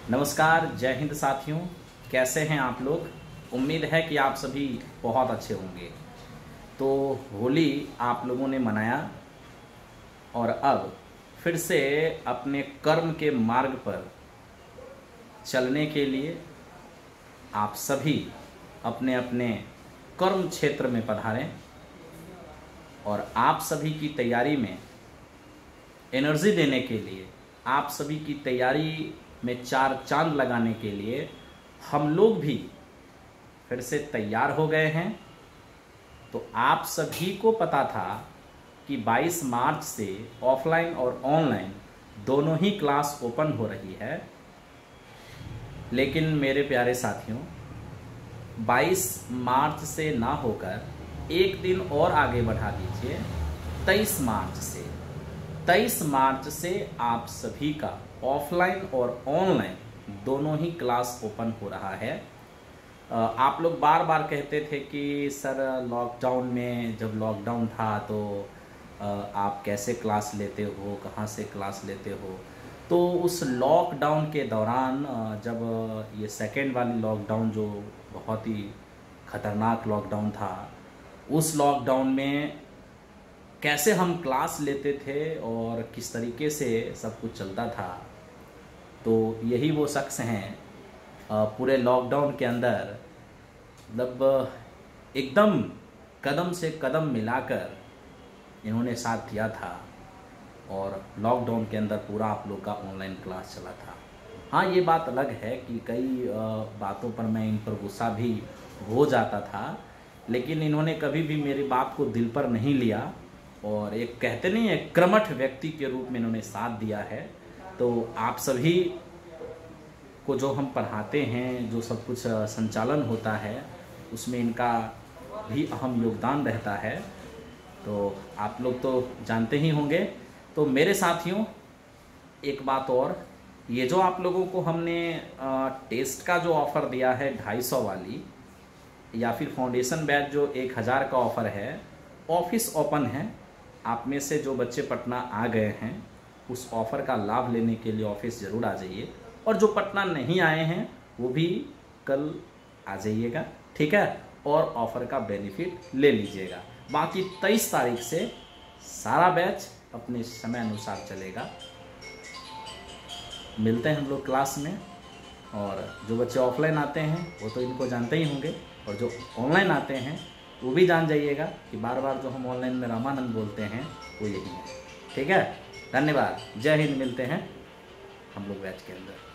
नमस्कार, जय हिंद साथियों। कैसे हैं आप लोग? उम्मीद है कि आप सभी बहुत अच्छे होंगे। तो होली आप लोगों ने मनाया और अब फिर से अपने कर्म के मार्ग पर चलने के लिए आप सभी अपने अपने कर्म क्षेत्र में पधारें और आप सभी की तैयारी में एनर्जी देने के लिए, आप सभी की तैयारी में चार चांद लगाने के लिए हम लोग भी फिर से तैयार हो गए हैं। तो आप सभी को पता था कि 22 मार्च से ऑफलाइन और ऑनलाइन दोनों ही क्लास ओपन हो रही है। लेकिन मेरे प्यारे साथियों, 22 मार्च से ना होकर एक दिन और आगे बढ़ा दीजिए, 23 मार्च से। 23 मार्च से आप सभी का ऑफलाइन और ऑनलाइन दोनों ही क्लास ओपन हो रहा है। आप लोग बार बार कहते थे कि सर लॉकडाउन में, जब लॉकडाउन था तो आप कैसे क्लास लेते हो, कहाँ से क्लास लेते हो। तो उस लॉकडाउन के दौरान जब ये सेकेंड वाली लॉकडाउन जो बहुत ही ख़तरनाक लॉकडाउन था, उस लॉकडाउन में कैसे हम क्लास लेते थे और किस तरीके से सब कुछ चलता था, तो यही वो शख्स हैं पूरे लॉकडाउन के अंदर, मतलब एकदम कदम से कदम मिलाकर इन्होंने साथ दिया था और लॉकडाउन के अंदर पूरा आप लोग का ऑनलाइन क्लास चला था। हाँ, ये बात अलग है कि कई बातों पर मैं इन पर गुस्सा भी हो जाता था, लेकिन इन्होंने कभी भी मेरी बात को दिल पर नहीं लिया और एक कहते नहीं है कर्मठ व्यक्ति के रूप में इन्होंने साथ दिया है। तो आप सभी को जो हम पढ़ाते हैं, जो सब कुछ संचालन होता है, उसमें इनका भी अहम योगदान रहता है। तो आप लोग तो जानते ही होंगे। तो मेरे साथियों, एक बात और, ये जो आप लोगों को हमने टेस्ट का जो ऑफ़र दिया है 250 वाली, या फिर फाउंडेशन बैच जो 1000 का ऑफ़र है, ऑफिस ओपन है। आप में से जो बच्चे पटना आ गए हैं उस ऑफ़र का लाभ लेने के लिए ऑफिस ज़रूर आ जाइए, और जो पटना नहीं आए हैं वो भी कल आ जाइएगा, ठीक है, और ऑफ़र का बेनिफिट ले लीजिएगा। बाकी 23 तारीख से सारा बैच अपने समय अनुसार चलेगा। मिलते हैं हम लोग क्लास में, और जो बच्चे ऑफलाइन आते हैं वो तो इनको जानते ही होंगे, और जो ऑनलाइन आते हैं वो भी जान जाइएगा कि बार बार जो हम ऑनलाइन में रामानंद बोलते हैं वो यही है, ठीक है। धन्यवाद, जय हिंद। मिलते हैं हम लोग बैच के अंदर।